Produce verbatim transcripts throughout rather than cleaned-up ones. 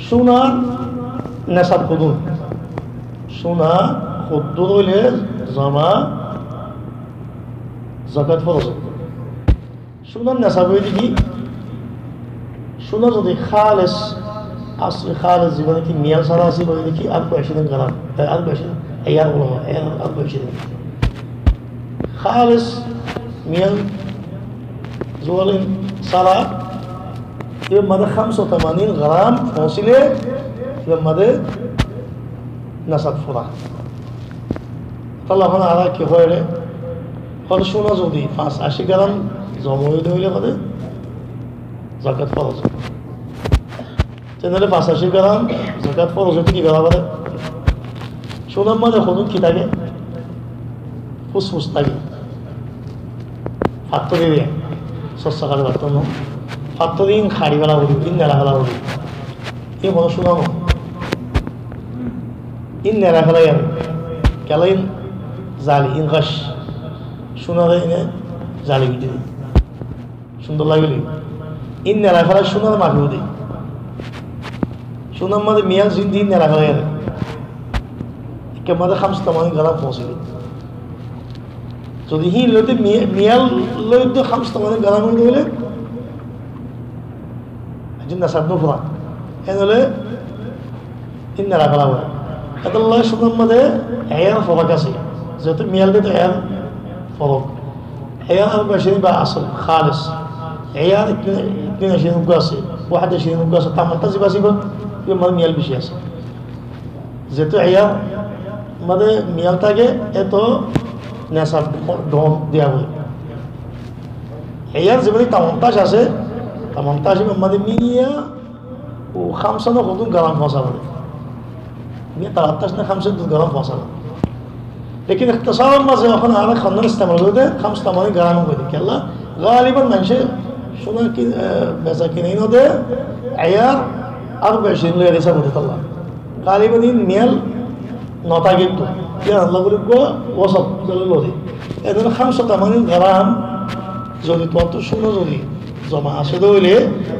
সোনার নেশাব কদুন সোনা ক্ষুদ্র হইলে জমা জাকাত ফরজ সোনার নেশাব হয়ে দেখি সোনা যদি খালেস আসলে খালেস জীবনে কি মিয়াল সারা আছে বলে দেখি আর বেশি দিন গেলাম আর বেশি দিন এয়ার বলো আর বেশি দিন খালেস মিয়াল জোয়ালিন সারা এবার মাঝে খামশো তামানিন গ্রাম পৌঁছিলে এবার মাঝে নাসাদ ফোরা তাহলে এখন আর কি হয় রে হলে সোনা যদি পাঁচ আশি গ্রাম জমা হইলে হইলে মাঝে জাকাত ফরজ তেনেহলে পাঁচ আশি গ্রাম জাকাত ফরজ হইতে কি করা পারে সোনার মাঝে কোনো কি থাকে ফুসফুস থাকে ফাত্ত দিবে সস্তাকালে পারতাম না ফাত্ত দিন খাড়ি ফেলা বলি ইন নেড়া ফেলা বলি এ কোনো শোনানো ইন নেড়া ফেলাই আমি কেলাইন জালি ইন ঘাস শোনা দেয় এনে জালি বিটে দিই সুন্দর লাগলি ইন নেড়া ফেলাই সোনার মাখিও দিই সোনার মাঝে মিয়াল জিন দিন নেড়া ফেলাই আরে কে মাঝে খামসতা মানে গলা পৌঁছলি যদি হি লইতে মিয়াল লইতে খামসতা মানে গলা মনে হইলে একজন নাসাব নফরা এনলে ইন নেড়া ফেলা বলে এতল্লাহ সোনার মাঝে এয়ার ফরক আছে যেহেতু মিয়াল দিতে এয়ার ফরক এয়ার আর বেশি বা আসল খালেস এয়ার اثنين وعشرين مقاسي واحد وعشرين مقاسي طعم تزيبا زيبا يوم ما ميال بشي আছে যেহেতু এয়ার আমাদের মিয়াল থাকে এত নেশা ডম দেওয়া হয় এয়ার যেমন তামন্তাস আছে তামন্তাস আমাদের মিয়া ও খামসানো কত গ্রাম ফসাবে মিয়া তারাতাস না খামসা দু গ্রাম ফসাবে लेकिन اختصار ما زي اخونا على خلنا نستعمل ده خمس ثمانين جرام كده كلا غالبا منشئ شنو كي مساكين ده عيار أربعة وعشرين ليرة حساب الله غالبا دين ميل نتاجته يا الله بقول جو وسط زلوا ده إذا خمسة ثمانين جرام زودي تواتو شنو زودي زما أشدو إليه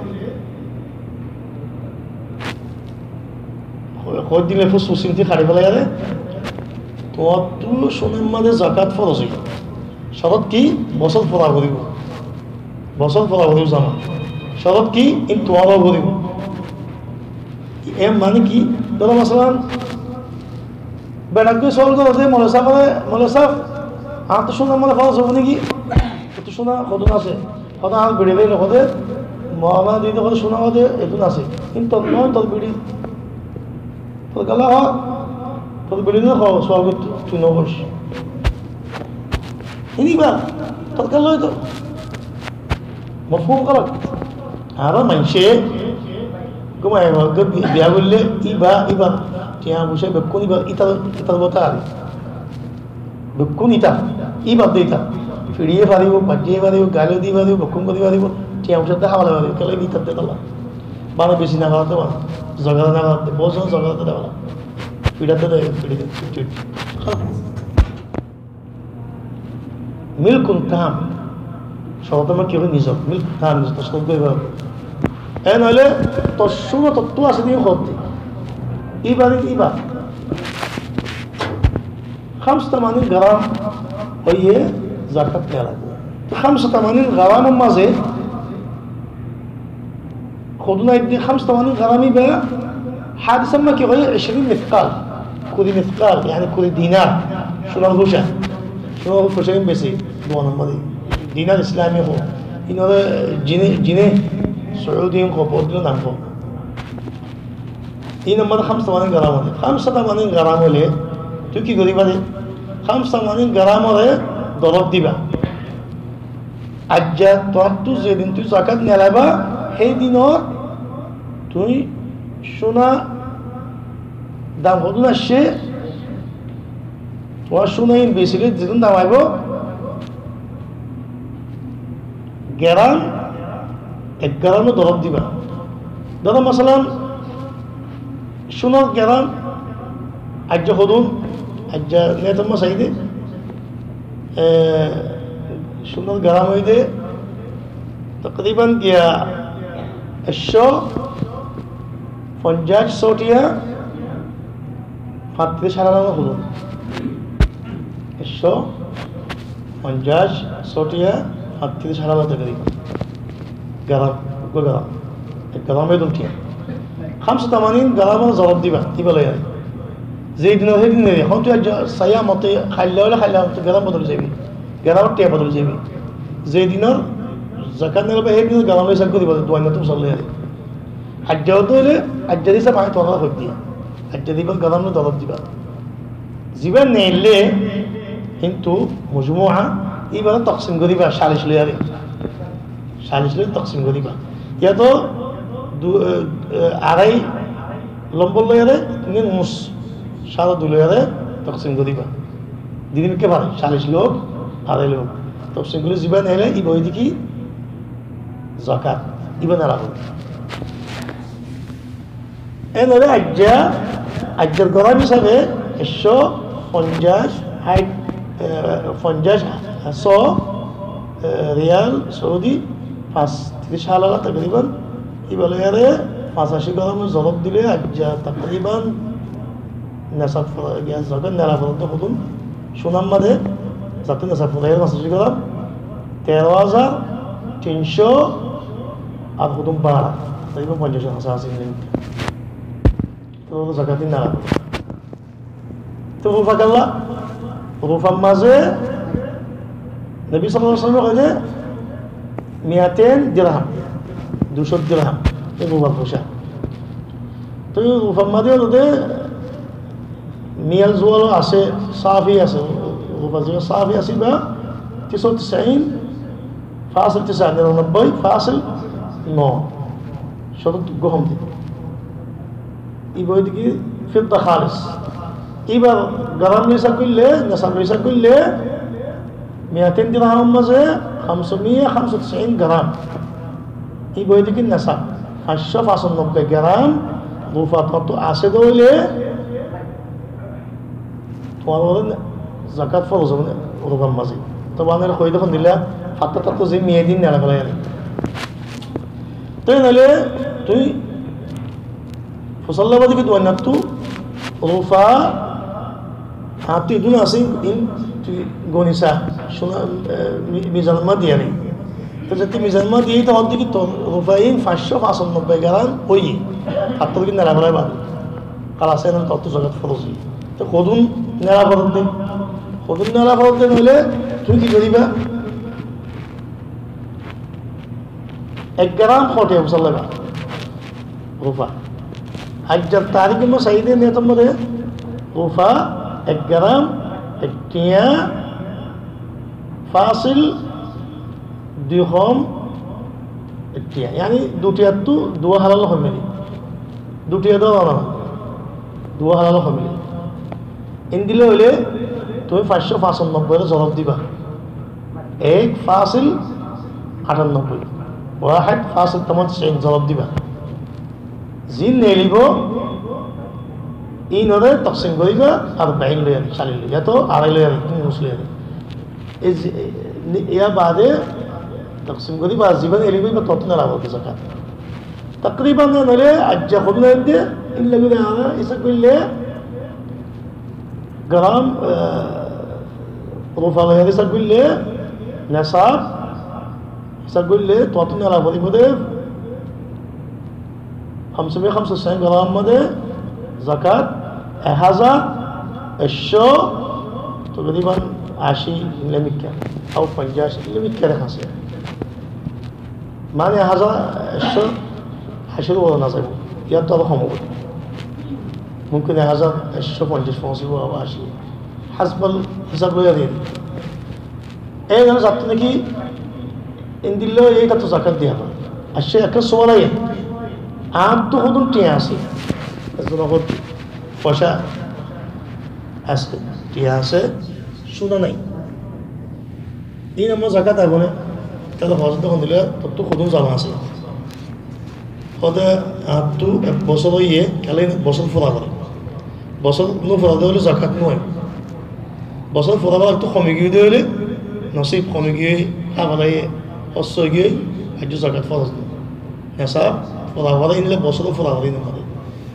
خود دين لفوس وسيمتي خارج ولا يده তোয়াত্তু সোনার মাঝে জাকাত ফরজ হইল শরত কি বছর ফরা করিব বছর ফরা করিব জামা শরত কি ইন তোয়াবা করিব এম মানে কি ধরো মাসালান বেড়াকে সল করতে মলেসা করে মলেসা আর তো সোনার মাঝে ফরজ হবো নাকি তো সোনা কত আছে কত আর বেড়ে দিল কতে মহামা দিতে কত সোনা কতে এটুন আছে কিন্তু নয় তোর বিড়ি তোর গালা হয় তোর বেরিয়ে খাও স্বর্গ তুই নবস ইনিবা তৎকাল লয় তো মফহুম কালাক আরো মানছে ঘুমায় বিয়া করলে ইবা ইবা টিয়া বসে বেকুন ইবা ইতার ইতার বতা আরে বেকুন ইতা ইবা দে ইতা ফিরিয়ে পারিব বাজিয়ে পারিব গালিও দিয়ে পারিব বেকুন করে পারিব টিয়া বসে দেখা ভালো পারিব কেলে ইতার দে কালা মানে বেশি না খাওয়াতে পারো জগা না খাওয়াতে বহু জন জগাতে দেওয়া পিড়াতে দেয় পিড়িতে মিল্কুন তাম সহতমা কি হবে নিজক মিল্ক তাম নিজ তস্কর করবে এ নইলে তোর শুনো তত্ত্ব আছে দিয়ে হতে ইবারে ইবা خمسة وثمانين গ্রাম হইয়ে জাকাত দেওয়া লাগবে خمسة وثمانين গ্রামের মাঝে خذنا يدي خمسة وثمانين গ্রাম يبقى حادثة ما كي غير عشرين مثقال كل مثقال يعني كل دينار شو نقولشه شو نقول فرشين بسي دوانا مدي دينار إسلامي هو إنه جنيه جنيه سعوديين كو بودلو نامكو إنه ماذا خمسة وثمانين جرام وله خمسة وثمانين جرام وله تو كي غريبة ده خمسة وثمانين جرام وله ضرب ديبا أجا تواتو زيدين تو زكاة نلابا هي دينار توي সোনা দাম কত আসছে তোমার সোনা বেসিকে যেদিন দাম আইব গ্রাম এক গ্রামে দরব দিবা ধরো মাসালান সোনার গ্রাম আজ্জা হদুন আজ্জা নেতম্মা চাইদে সোনার গ্রাম হইদে তকরিবান গিয়া একশো পঞ্চাশ ছটিয়া ফাত্রিশ হারানো হলো একশো পঞ্চাশ ছটিয়া ফাত্রিশ হারানো تقريبا গ্রাম গ্রাম গ্রামে দুটিয়া خمسة وثمانين গ্রাম জবাব দিবা কি বলে যে দিন সেই দিন এখন তুই সাইয়া মতে খাইলে হলে খাইলে গ্রাম বদল যাবি গ্রাম টিয়া বদল যাবি যে দিনের জাকাত নেবে সেই দিন গ্রামে হিসাব করে দিব দোয়ান্য তো চলে যাবে হাজ্জাও তো হলে হাজ্জা দিছে পানি তোলা হোক দিয়া হাজ্জা দিব গ্রাম জবাব দিবা জীবন নেইলে কিন্তু মজমুআ এইবার তকসিম করিবা সালিশ লই আরে সালিশ লই তকসিম করিবা ইয়া তো আড়াই লম্বর লই আরে তুমি মুস সারা দুলই আরে তকসিম করিবা দিদিন কে পারে সালিশ লোক আড়াই লোক তকসিম করে জীবন নেইলে ই বই দেখি যাকাত ইবা না রাখো এন হলে আজ্জা আজ্জার গরাম হিসাবে একশো পঞ্চাশ হাইট পঞ্চাশ শ রিয়াল সৌদি পাঁচ ত্রিশ হাজার তকরিবান ই বলে আরে পাঁচাশি গ্রাম জলক দিলে আজ্জা তকরিবান নেশাব গ্যাস যখন নেড়া পর্যন্ত হতুন সুনাম মাঝে যাতে নেশাব পড়ে পাঁচাশি গ্রাম তেরো হাজার তিনশো আর হতুন বাড়া তকরিবান পঞ্চাশ হাজার আছে তো জাকাতিন নেড়া তো ফাঁকাল্লা রুফার মাঝে নবী সাল্লাল্লাহু আলাইহি ওয়াসাল্লাম কইলে মিয়াতেন দিরহাম দুশো দিরহাম এই রুফার পয়সা তো রুফার মাঝে ওদের মিয়াল জোয়াল আছে সাফি আছে রুফার জোয়াল সাফি আছে বা তিনশো তিসাইন ফাসিল তিসা নিরানব্বই ফাসিল ন শত গহম দিন এই বই দিকে ফিদ্দা খালিস এবার গ্রাম হিসাব করলে নেশাব হিসাব করলে মিয়াতেন দিরহামের মাঝে খামসমিয়া খামসো তিসাইন গ্রাম এই বই দিকে নেশাব পাঁচশো পঁচানব্বই গ্রাম রুফা তো আসে দৌলে তোমার বলে জাকাত ফরজ হবে রুফার মাঝে তো বানের কই দেখুন দিলা ফাত্তা তাত্ত যে মেয়ে দিন নেড়া ফেলাই আনে তাই নাহলে তুই ফসল্লাবাদী কিন্তু অন্যাত্য রুফা হ্যাঁ তুই দুন আসি দিন তুই গনিসা শোনা মিজানমা দিয়ে নেই তো যদি মিজানমা দিয়েই তো অর্ধেক তো রুফাইন পাঁচশো পঁচানব্বই গ্রাম ওই হাত্তর কিন্তু নেড়া ফেলাই বাদ কাল আসে না তত জগৎ ফরজ তো কদুন নেড়া ফরত দিন কদুন নেড়া ফরত দিন হলে তুই কি করিবা এক গ্রাম খটে মুসল্লাবা রুফা হাজার তারিখ মো সাইদে নিয়তম মধ্যে রুফা এক গ্রাম একটিয়া ফাসিল দুই হম একটিয়া यानी দুটিয়া তো দুয়া হালাল হমিলি দুটিয়া দাও না দুয়া হালাল হমিলি ইন দিলে হইলে তুমি পাঁচশো পঁচানব্বই এর জবাব দিবা এক ফাসিল আটানব্বই ওয়াহিদ ফাসিল তোমার সেই জবাব দিবা জিন নেলিব ই নরে তকসিম করিবা আর বাইন লই আনি চালি লই তো আড়াই লই আনি তুমি মুসলি আনি এই ইয়া বাদে তকসিম করিবা জীবন এলিব বা তত না রাখো জাকাত তকরিবান নরে আজ্জা খুললে দে ইন লাগলে আনা ইসা কইলে গ্রাম রুফা লই ইসা কইলে নাসাব ইসা কইলে তত না রাখো বলে خمسمائة وخمسة وتسعين গ্রাম মধ্যে জাকাত এক হাজার একশো তকরিবান আশি মিলিমিটার আও পঞ্চাশ মিলিমিটার আছে মানে এক হাজার একশো আশির বড় না যাবে ইয়ার তো আরো সম্ভব মুমকিন এক হাজার একশো পঞ্চাশ পৌঁছব আবার আশি হাসপাল হিসাব লইয়া দিন এই ধরনের যাত্রা নাকি ইন দিলেও এইটা তো জাকাত দিয়া হয় আর সে একটা সোয়ালাই আর তো কত টিয়া আছে পয়সা আছে টিয়া আছে শুনা নাই এই আমার জায়গাত আসবো না তাহলে হজরত তখন দিলে তোর তো কত জামা আছে হতে আর তো এক বছর ইয়ে খেলে বছর ফোরা করে বছর কোনো ফোরাতে হলে জাকাত নয় বছর ফোরাবার একটু কমে গিয়ে দিয়ে হলে নসিব কমে গিয়ে খাবারে শস্য গিয়ে একটু জাকাত ফরজ নেশাব ফোরাবারে নিলে বছরও ফোরাবারে নেই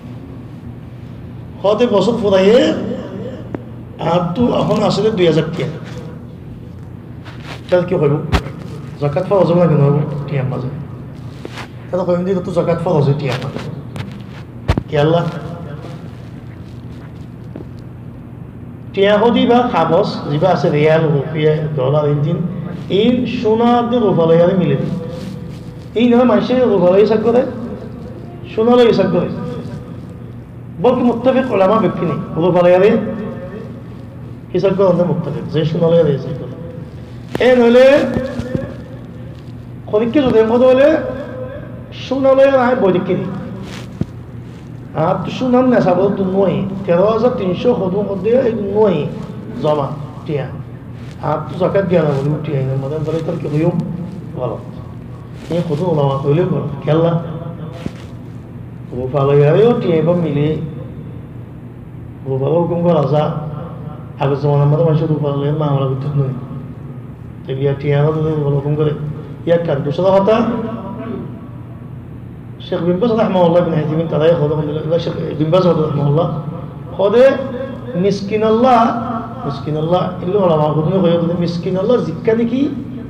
হতে বছর ফুরাইয়ে আর তো এখন আসলে দুই হাজার টিয়া তাহলে কি হইব জাকাত ফরজ হবে না কেন হইব টিয়ার মাঝে তাহলে কইম দিকে তো জাকাত ফরজ হয় টিয়ার মাঝে কি আল্লাহ টিয়া হদি বা কাগজ যা আছে রিয়াল রুপিয়া ডলার ইঞ্জিন এই সোনা দিয়ে রূপালয়ারে মিলে দিই এই নয় মানুষের রূপালয় হিসাব করে সোনালয় হিসাব করে বলকি মুত্তাফিক ওলামা ব্যক্তি নেই রূপালয়ারে হিসাব করে আমাদের মুত্তাফিক যে সোনালয়ারে হিসাব করে এ নইলে খরিককে যদি মতো হলে সোনালয়ের আয় বৈদিককে দিই আর তো সোনার নেশা বল তো নয় তেরো হাজার তিনশো সদুর মধ্যে এই নয় জমা টিয়া আর তো জাকাত দিয়া না বলি টিয়া এর মধ্যে ধরে তার কি হইও ভালো এই সদু ওলামা হইলেও ভালো খেলা রূপালয়ারেও টিয়া এবার মিলে রূপালয় হুকুম করা যা আগের জমানার মতো মানুষের রূপালয়ের মামলা করতে নয় এগুলিয়া টিয়া হুকুম করে ইয়ার কার দুশো কথা الشيخ بن باز رحمه الله بن عثيمين ترى ياخذ من الشيخ بن باز رحمه الله خذ مسكين الله مسكين الله اللي هو ما قلنا غير مسكين الله زكاة ديكي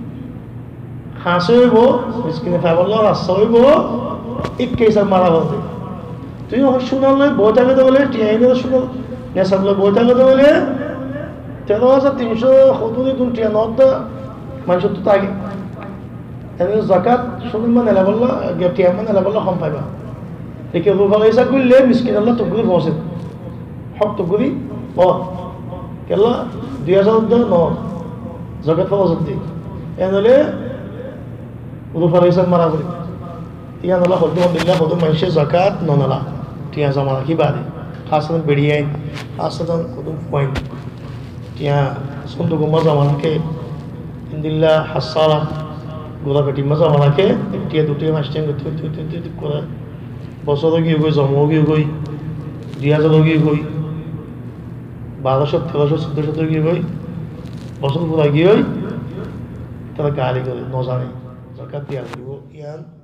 خاصه بو مسكين فعل الله راسه بو एक कैसा मारा बोलते तो ये शुना ले बहुत आगे तो बोले टीआई ने शुना ने सब लोग बहुत आगे तो बोले तेरह हजार तीन सौ खुद ने तुम टीआई नॉट द मानसो तो ताकि এনে জাকাত শুনুন মানে লাভল্লা গেটিয়া মানে লাভল্লা কম পাইবা দেখে রূপাল হিসাব করলে মিসকিন আল্লাহ তকগুরি পৌঁছে হক তকগুরি ও কেলা দুই হাজার ন জাকাত পৌঁছে দি এনলে রূপাল হিসাব মারা করি টিয়া নলা হদু দিল্লা হদু মানুষে জাকাত ননলা টিয়া জমা রাখি বাদে খাসন বেড়িয়াই খাসন কুতুব পয়েন্ট টিয়া সুন্দর গুম্বা জমা রাখে ইন্দিল্লা হাসালা গোলাপেটি মজা মারাকে একটিয়া দুটিয়া মাসটিয়া করে বছরও গিয়ে গই জমাও গিয়ে গই দুই হাজারও গিয়ে গই বারোশো তেরোশো চোদ্দশো গিয়ে গই বছর পুরা গিয়ে তারা গাড়ি করে নজানে জাকাত দিয়া দিব ইয়ান